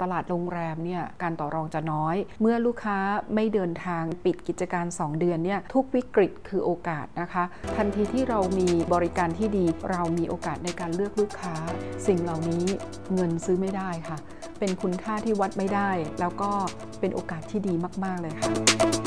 ตลาดโรงแรมเนี่ยการต่อรองจะน้อยเมื่อลูกค้าไม่เดินทางปิดกิจการ2เดือนเนี่ยทุกวิกฤตคือโอกาสนะคะทันทีที่เรามีบริการที่ดีเรามีโอกาสในการเลือกลูกค้าสิ่งเหล่านี้เงินซื้อไม่ได้ค่ะเป็นคุณค่าที่วัดไม่ได้แล้วก็เป็นโอกาสที่ดีมากๆเลยค่ะ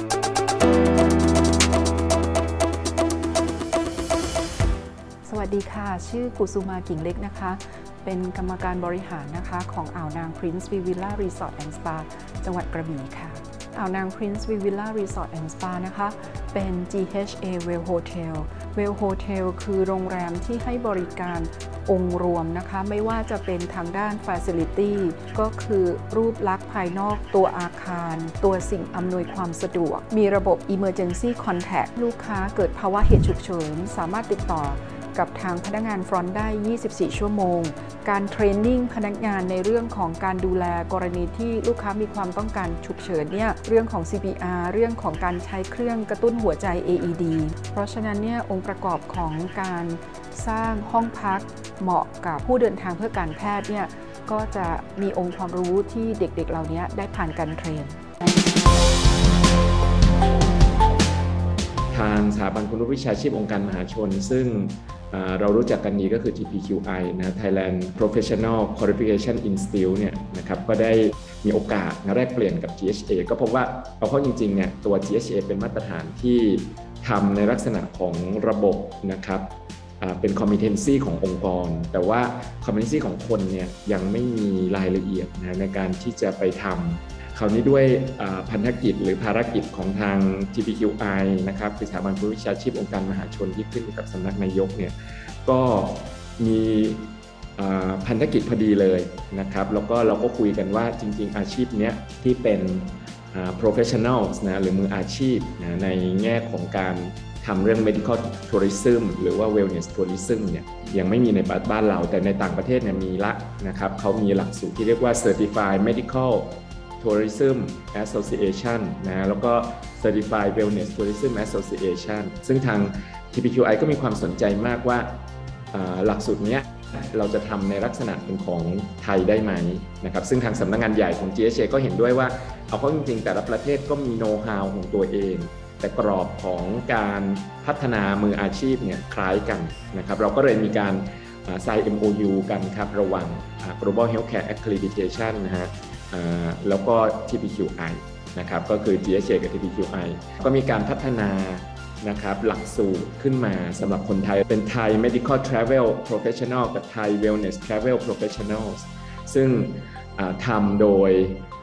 สวัสดีค่ะชื่อกุสุมากิ่งเล็กนะคะเป็นกรรมการบริหารนะคะของอ่าวนาง Prince Villa Resort and Spa จังหวัดกระบี่ค่ะอ่าวนาง Prince Villa Resort and Spa นะคะเป็น GHA Well Hotel Well Hotel คือโรงแรมที่ให้บริการองค์รวมนะคะไม่ว่าจะเป็นทางด้าน Facility ก็คือรูปลักษณ์ภายนอกตัวอาคารตัวสิ่งอำนวยความสะดวกมีระบบ Emergency Contact ลูกค้าเกิดภาวะเหตุฉุกเฉินสามารถติดต่อกับทางพนักงานฟรอนต์ได้ 24 ชั่วโมงการเทรนนิ่งพนักงานในเรื่องของการดูแลกรณีที่ลูกค้ามีความต้องการฉุกเฉินเนี่ยเรื่องของ CPR เรื่องของการใช้เครื่องกระตุ้นหัวใจ AED เพราะฉะนั้นเนี่ยองค์ประกอบของการสร้างห้องพักเหมาะกับผู้เดินทางเพื่อการแพทย์เนี่ยก็จะมีองค์ความรู้ที่เด็กๆเหล่านี้ได้ผ่านการเทรนทางสถาบันคุณวุฒิวิชาชีพองค์การมหาชนซึ่งเรารู้จักกันดีก็คือ TPQI นะ Thailand Professional Qualification Institute เนี่ยนะครับก็ได้มีโอกาสแลกเปลี่ยนกับ GHA ก็พบว่าเอาเข้าจริงๆเนี่ยตัว GHA เป็นมาตรฐานที่ทำในลักษณะของระบบนะครับเป็น competency ขององค์กรแต่ว่า competency ของคนเนี่ยยังไม่มีรายละเอียดนะในการที่จะไปทำคราวนี้ด้วยพันธกิจหรือภารกิจของทาง TPQI นะครับคือสถาบันคุณวิชาชีพองค์การมหาชนที่ขึ้นอยู่กับสำนักนายกเนี่ยก็มีพันธกิจพอดีเลยนะครับแล้วก็เราก็คุยกันว่าจริงๆอาชีพเนี้ยที่เป็นprofessionals นะหรือมืออาชีพนะในแง่ของการทำเรื่อง medical tourism หรือว่า wellness tourism เนี่ยยังไม่มีในบ้านเราแต่ในต่างประเทศเนี่ยมีละนะครับเขามีหลักสูตรที่เรียกว่า Certified Medical Tourism Association นะแล้วก็ Certified Wellness Tourism Association ซึ่งทาง TPQI ก็มีความสนใจมากว่าหลักสูตรนี้เราจะทำในลักษณะเป็นของไทยได้ไหมนะครับซึ่งทางสำนักงานใหญ่ของ GHA ก็เห็นด้วยว่าเอาเข้าจริงๆแต่ละประเทศก็มีโน้ตฮาวของตัวเองแต่กรอบของการพัฒนามืออาชีพเนี่ยคล้ายกันนะครับเราก็เลยมีการsign MOU กันครับระหว่าง Global Healthcare Accreditation นะฮะแล้วก็ TPQI นะครับก็คือ GHA กับ TPQI ก็มีการพัฒนานะครับหลักสูตรขึ้นมาสำหรับคนไทยเป็น Thai Medical Travel Professional กับ Thai Wellness Travel Professionals ซึ่งทำโดย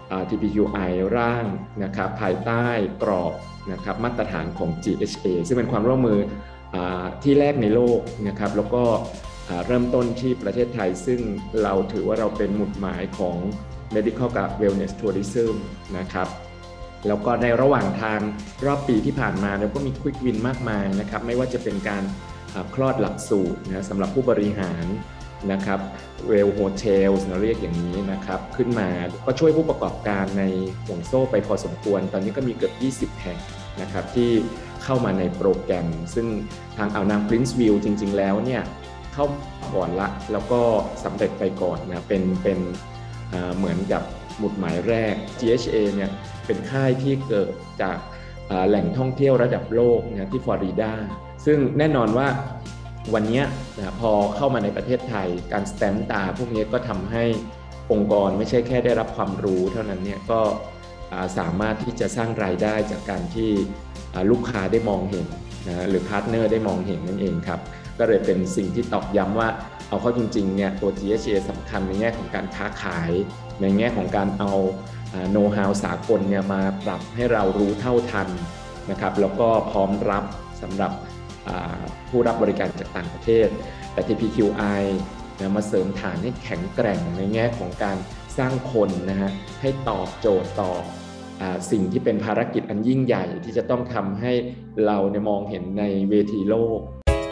TPQI ร่างนะครับภายใต้กรอบนะครับมาตรฐานของ GHA ซึ่งเป็นความร่วมมือที่แรกในโลกนะครับแล้วก็เริ่มต้นที่ประเทศไทยซึ่งเราถือว่าเราเป็นหมุดหมายของ Medical กับ Wellness Tourism นะครับแล้วก็ในระหว่างทางรอบปีที่ผ่านมาเราก็มี Quick Win มากมายนะครับไม่ว่าจะเป็นการคลอดหลักสูตรนะสำหรับผู้บริหารนะครับ Well Hotels เราเรียกอย่างนี้นะครับขึ้นมาก็ช่วยผู้ประกอบการในห่วงโซ่ไปพอสมควรตอนนี้ก็มีเกือบ20แห่งนะครับที่เข้ามาในโปรแกรมซึ่งทางอ่าวนาง Prince View จริงๆแล้วเนี่ยเข้าก่อนละแล้วก็สำเร็จไปก่อนนะเป็นเหมือนกับหมุดหมายแรก GHA เนี่ยเป็นค่ายที่เกิดจากแหล่งท่องเที่ยวระดับโลกนะที่ฟลอริดาซึ่งแน่นอนว่าวันนี้พอเข้ามาในประเทศไทยการสแตมป์ตาพวกนี้ก็ทำให้องค์กรไม่ใช่แค่ได้รับความรู้เท่านั้นเนี่ยก็สามารถที่จะสร้างรายได้จากการที่ลูกค้าได้มองเห็นนะหรือพาร์ทเนอร์ได้มองเห็นนั่นเองครับก็เลยเป็นสิ่งที่ตอกย้ำว่าเอาเข้าจริงๆเนี่ยตัว GHA สำคัญในแง่ของการค้าขายในแง่ของการเอาโน้ตฮาวสากลเนี่ยมาปรับให้เรารู้เท่าทันนะครับแล้วก็พร้อมรับสำหรับผู้รับบริการจากต่างประเทศแต่ TPQI มาเสริมฐานให้แข็งแกร่งในแง่ของการสร้างคนนะฮะให้ตอบโจทย์ต่อสิ่งที่เป็นภารกิจอันยิ่งใหญ่ที่จะต้องทำให้เราเนี่ยมองเห็นในเวทีโลก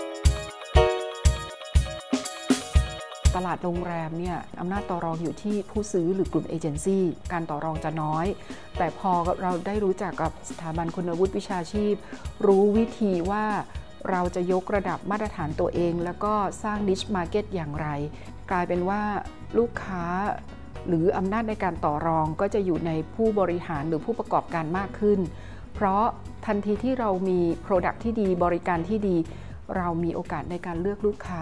ตลาดโรงแรมเนี่ยอำนาจต่อรองอยู่ที่ผู้ซื้อหรือกลุ่มเอเจนซี่การต่อรองจะน้อยแต่พอเราได้รู้จักกับสถาบันคุณวุฒิวิชาชีพรู้วิธีว่าเราจะยกระดับมาตรฐานตัวเองแล้วก็สร้าง niche market อย่างไรกลายเป็นว่าลูกค้าหรืออำนาจในการต่อรองก็จะอยู่ในผู้บริหารหรือผู้ประกอบการมากขึ้นเพราะทันทีที่เรามี Product ที่ดีบริการที่ดีเรามีโอกาสในการเลือกลูกค้า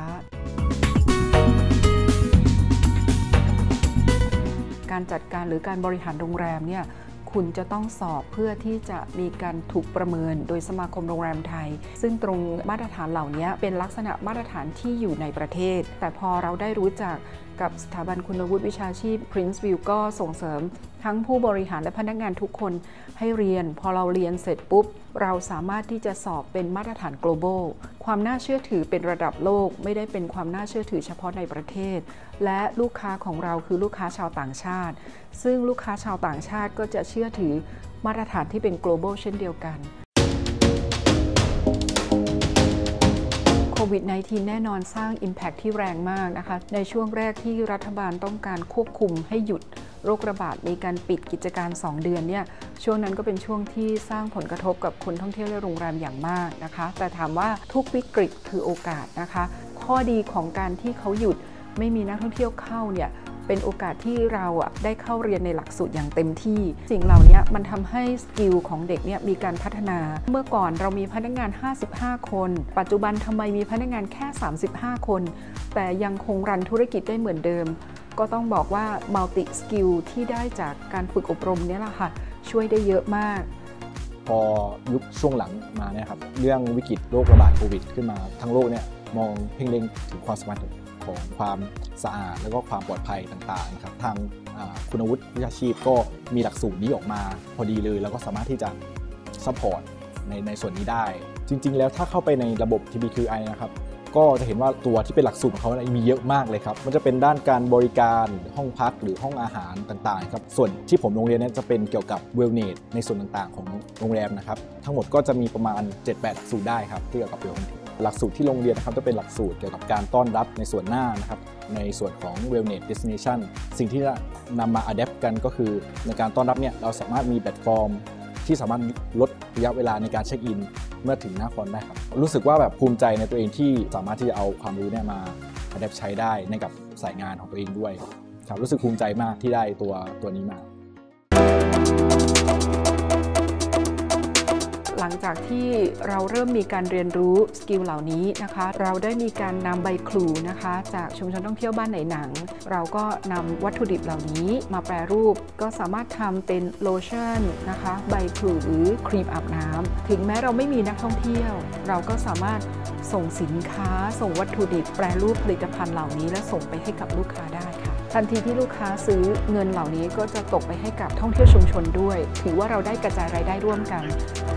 การจัดการหรือการบริหารโรงแรมเนี่ยคุณจะต้องสอบเพื่อที่จะมีการถูกประเมินโดยสมาคมโรงแรมไทยซึ่งตรงมาตรฐานเหล่านี้เป็นลักษณะมาตรฐานที่อยู่ในประเทศแต่พอเราได้รู้จักกับสถาบันคุณวุฒิวิชาชีพ Princeville ก็ส่งเสริมทั้งผู้บริหารและพนักงานทุกคนให้เรียนพอเราเรียนเสร็จปุ๊บเราสามารถที่จะสอบเป็นมาตรฐาน global ความน่าเชื่อถือเป็นระดับโลกไม่ได้เป็นความน่าเชื่อถือเฉพาะในประเทศและลูกค้าของเราคือลูกค้าชาวต่างชาติซึ่งลูกค้าชาวต่างชาติก็จะเชื่อถือมาตรฐานที่เป็น global เช่นเดียวกันโควิด -19 แน่นอนสร้าง Impact ที่แรงมากนะคะในช่วงแรกที่รัฐบาลต้องการควบคุมให้หยุดโรคระบาดในการปิดกิจการ2เดือนเนี่ยช่วงนั้นก็เป็นช่วงที่สร้างผลกระทบกับคนท่องเที่ยวและโรงแรมอย่างมากนะคะแต่ถามว่าทุกวิกฤตคือโอกาสนะคะข้อดีของการที่เขาหยุดไม่มีนักท่องเที่ยวเข้าเนี่ยเป็นโอกาสที่เราได้เข้าเรียนในหลักสูตรอย่างเต็มที่สิ่งเหล่านี้มันทำให้สกิลของเด็กเนี่ยมีการพัฒนาเมื่อก่อนเรามีพนักงาน55คนปัจจุบันทำไมมีพนักงานแค่35คนแต่ยังคงรันธุรกิจได้เหมือนเดิมก็ต้องบอกว่ามัลติสกิลที่ได้จากการฝึกอบรมเนี่ยแหละค่ะช่วยได้เยอะมากพอยุคช่วงหลังมาเนี่ยครับเรื่องวิกฤตโรคระบาดโควิดขึ้นมาทั้งโลกเนี่ยมองเพ่งเล็งถึงความสำคัญของความสะอาดแล้วก็ความปลอดภัยต่างๆนะครับทางคุณวุฒิวิชาชีพก็มีหลักสูตรนี้ออกมาพอดีเลยแล้วก็สามารถที่จะซัพพอร์ตในส่วนนี้ได้จริงๆแล้วถ้าเข้าไปในระบบ TPQI นะครับก็จะเห็นว่าตัวที่เป็นหลักสูตรของเขามีเยอะมากเลยครับมันจะเป็นด้านการบริการห้องพักหรือห้องอาหารต่างๆครับส่วนที่ผมโรงเรียนนี้จะเป็นเกี่ยวกับ Wellness ในส่วนต่างๆของโรงแรมนะครับทั้งหมดก็จะมีประมาณ 7-8 หลักสูตรได้ครับที่เกี่ยวกับ Wellness หลักสูตรที่โรงเรียนนะครับจะเป็นหลักสูตรเกี่ยวกับการต้อนรับในส่วนหน้านะครับในส่วนของ Wellness Destination สิ่งที่จะนำมา adapt กันก็คือในการต้อนรับเนี่ยเราสามารถมีแพลตฟอร์มที่สามารถลดระยะเวลาในการเช็คอินเมื่อถึงหน้าคอนได้ครับรู้สึกว่าแบบภูมิใจในตัวเองที่สามารถที่จะเอาความรู้เนี่ยมา adapt ใช้ได้ในกับสายงานของตัวเองด้วยครับรู้สึกภูมิใจมากที่ได้ตัวนี้มาหลังจากที่เราเริ่มมีการเรียนรู้สกิลเหล่านี้นะคะเราได้มีการนำใบคลูนะคะจากชุมชนท่องเที่ยวบ้านไหนหนังเราก็นำวัตถุดิบเหล่านี้มาแปรรูปก็สามารถทำเป็นโลชั่นนะคะใบคลูหรือครีมอาบน้ำถึงแม้เราไม่มีนักท่องเที่ยวเราก็สามารถส่งสินค้าส่งวัตถุดิบแปรรูปผลิตภัณฑ์เหล่านี้และส่งไปให้กับลูกค้าได้ค่ะทันทีที่ลูกค้าซื้อเงินเหล่านี้ก็จะตกไปให้กับท่องเที่ยวชุมชนด้วยถือว่าเราได้กระจายรายได้ร่วมกัน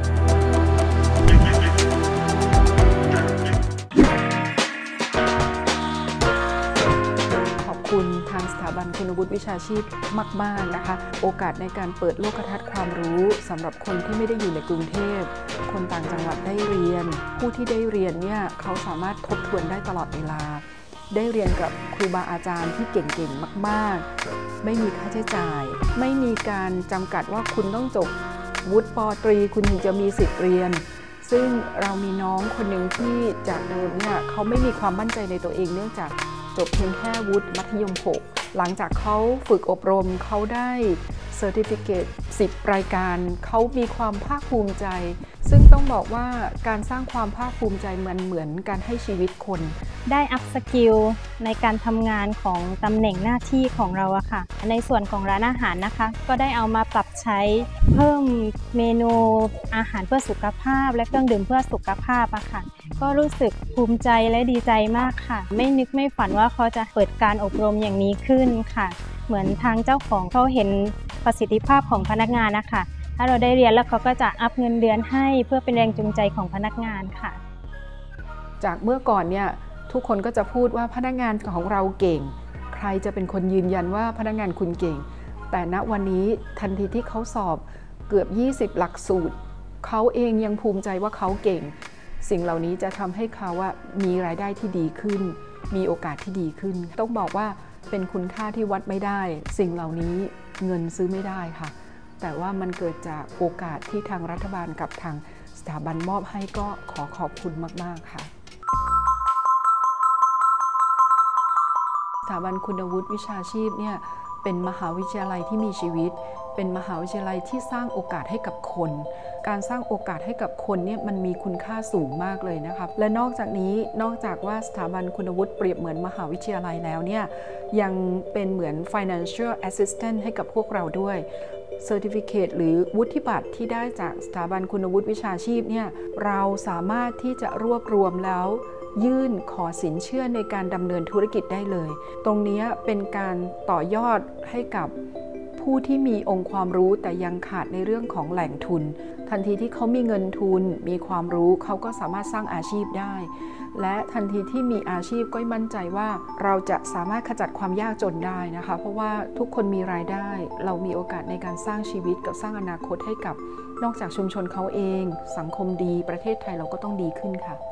ขอบคุณทางสถาบันคุณวุฒิวิชาชีพมากๆนะคะโอกาสในการเปิดโลกทัศน์ความรู้สำหรับคนที่ไม่ได้อยู่ในกรุงเทพคนต่างจังหวัดได้เรียนผู้ที่ได้เรียนเนี่ยเขาสามารถทบทวนได้ตลอดเวลาได้เรียนกับครูบาอาจารย์ที่เก่งๆมากๆไม่มีค่าใช้จ่ายไม่มีการจำกัดว่าคุณต้องจบวุฒิป.ตรีคุณถึงจะมีสิทธิ์เรียนซึ่งเรามีน้องคนหนึ่งที่จากเดิมเนี่ยเขาไม่มีความมั่นใจในตัวเองเนื่องจากจบเพียงแค่วุฒิมัธยม6หลังจากเขาฝึกอบรมเขาได้เซอร์ติฟิเคต10 รายการเขามีความภาคภูมิใจซึ่งต้องบอกว่าการสร้างความภาคภูมิใจมันเหมือนการให้ชีวิตคนได้อัพสกิลในการทำงานของตำแหน่งหน้าที่ของเราอะค่ะในส่วนของร้านอาหารนะคะก็ได้เอามาปรับใช้เพิ่มเมนูอาหารเพื่อสุขภาพและเครื่องดื่มเพื่อสุขภาพอะค่ะก็รู้สึกภูมิใจและดีใจมากค่ะไม่นึกไม่ฝันว่าเขาจะเปิดการอบรมอย่างนี้ขึ้นค่ะเหมือนทางเจ้าของเขาเห็นประสิทธิภาพของพนักงานนะคะถ้าเราได้เรียนแล้วเขาก็จะอัพเงินเดือนให้เพื่อเป็นแรงจูงใจของพนักงานค่ะจากเมื่อก่อนเนี่ยทุกคนก็จะพูดว่าพนักงานของเราเก่งใครจะเป็นคนยืนยันว่าพนักงานคุณเก่งแต่ณวันนี้ทันทีที่เขาสอบเกือบ20หลักสูตรเขาเองยังภูมิใจว่าเขาเก่งสิ่งเหล่านี้จะทำให้เขามีรายได้ที่ดีขึ้นมีโอกาสที่ดีขึ้นต้องบอกว่าเป็นคุณค่าที่วัดไม่ได้สิ่งเหล่านี้เงินซื้อไม่ได้ค่ะแต่ว่ามันเกิดจากโอกาสที่ทางรัฐบาลกับทางสถาบันมอบให้ก็ขอขอบคุณมากๆค่ะสถาบันคุณวุฒิวิชาชีพเนี่ยเป็นมหาวิทยาลัยที่มีชีวิตเป็นมหาวิทยาลัยที่สร้างโอกาสให้กับคนการสร้างโอกาสให้กับคนเนี่ยมันมีคุณค่าสูงมากเลยนะครับและนอกจากนี้นอกจากว่าสถาบันคุณวุฒิเปรียบเหมือนมหาวิทยาลัยแล้วเนี่ยยังเป็นเหมือน financial assistant ให้กับพวกเราด้วย Certificate หรือวุฒิบัตรที่ได้จากสถาบันคุณวุฒิวิชาชีพเนี่ยเราสามารถที่จะรวบรวมแล้วยื่นขอสินเชื่อในการดำเนินธุรกิจได้เลยตรงนี้เป็นการต่อยอดให้กับผู้ที่มีองค์ความรู้แต่ยังขาดในเรื่องของแหล่งทุนทันทีที่เขามีเงินทุนมีความรู้เขาก็สามารถสร้างอาชีพได้และทันทีที่มีอาชีพก็มั่นใจว่าเราจะสามารถขจัดความยากจนได้นะคะเพราะว่าทุกคนมีรายได้เรามีโอกาสในการสร้างชีวิตกับสร้างอนาคตให้กับนอกจากชุมชนเขาเองสังคมดีประเทศไทยเราก็ต้องดีขึ้นค่ะ